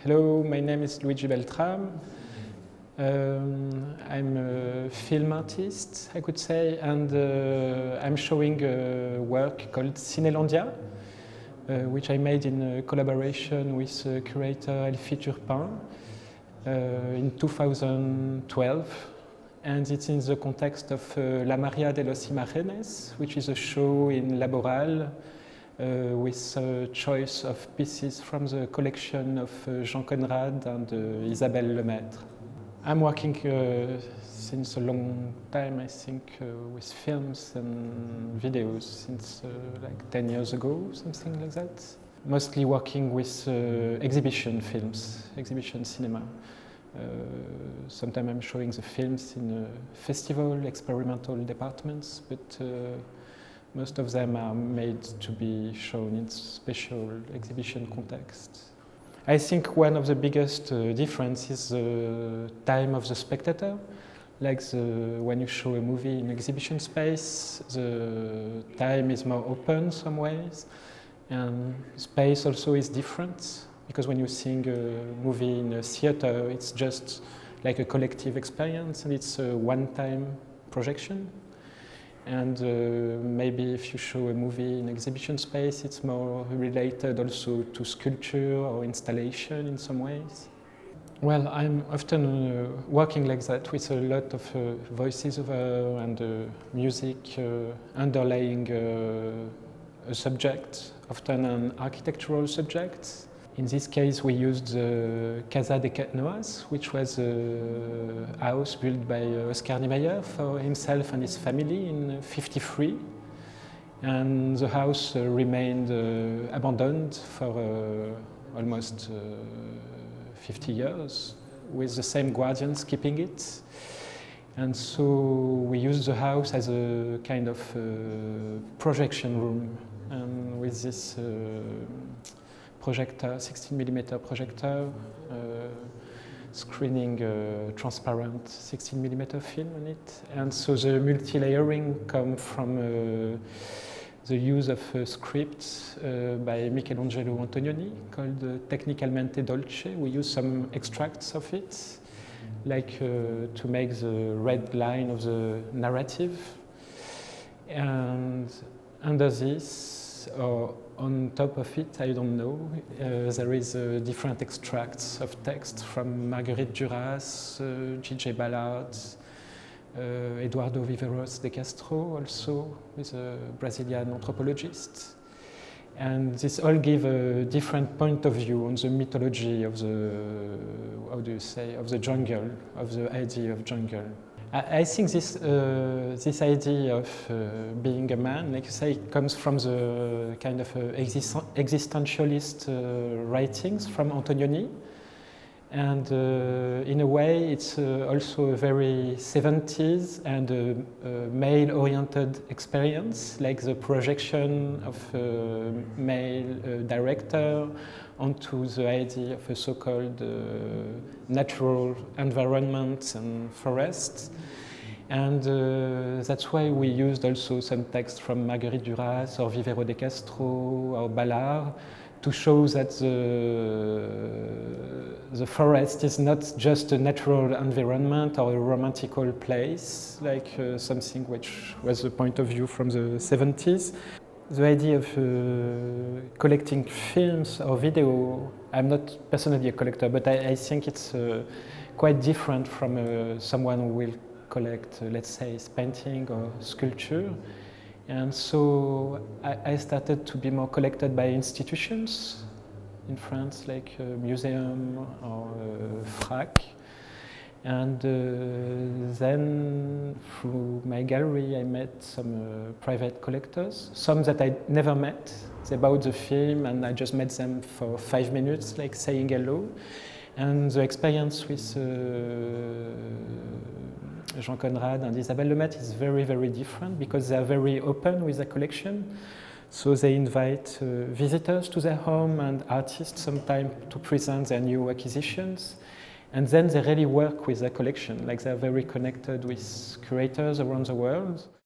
Hello, my name is Luigi Beltram. I'm a film artist, I could say, and I'm showing a work called Cinélandia, which I made in collaboration with curator Elfie Turpin in 2012. And it's in the context of La Maria de los Imágenes, which is a show in Laboral with a choice of pieces from the collection of Jean Conrad and Isabelle Lemaitre. I'm working since a long time, I think, with films and videos since like 10 years ago, something like that. Mostly working with exhibition films, exhibition cinema. Sometimes I'm showing the films in festival, experimental departments, but most of them are made to be shown in special exhibition context. I think one of the biggest differences is the time of the spectator. Like when you show a movie in exhibition space, the time is more open some ways, and space also is different. Because when you see a movie in a theater, it's just like a collective experience, and it's a one-time projection. And maybe if you show a movie in exhibition space, it's more related also to sculpture or installation in some ways. Well, I'm often working like that with a lot of voices over and music underlying a subject, often an architectural subject. In this case, we used the Casa de Quetnoas, which was a house built by Oscar Niemeyer for himself and his family in '53. And the house remained abandoned for almost 50 years, with the same guardians keeping it. And so we used the house as a kind of projection room, and with this projector, 16mm projector, screening transparent 16mm film on it. And so the multi-layering comes from the use of a script by Michelangelo Antonioni called Tecnicalmente Dolce. We use some extracts of it, like to make the red line of the narrative. And under this, or on top of it, I don't know, there is different extracts of text from Marguerite Duras, J.J. Ballard, Eduardo Viveiros de Castro also, with a Brazilian anthropologist. And this all give a different point of view on the mythology of the, how do you say, of the jungle, of the idea of jungle. I think this idea of being a man, like you say, comes from the kind of existentialist writings from Antonioni. And in a way, it's also a very 70s and male-oriented experience, like the projection of a male director onto the idea of a so-called natural environment and forests. And that's why we used also some text from Marguerite Duras or Viveiros de Castro or Ballard to show that the forest is not just a natural environment or a romantical place, like something which was the point of view from the 70s. The idea of collecting films or video, I'm not personally a collector, but I think it's quite different from someone who will collect, let's say, painting or sculpture. And so I started to be more collected by institutions in France, like a museum or FRAC. And then through my gallery I met some private collectors, some that I never met. They bought the film and I just met them for 5 minutes, like saying hello. And the experience with Jean Conrad and Isabelle Lemaitre is very, very different because they are very open with their collection. So they invite visitors to their home and artists sometimes to present their new acquisitions. And then they really work with their collection, like they're very connected with curators around the world.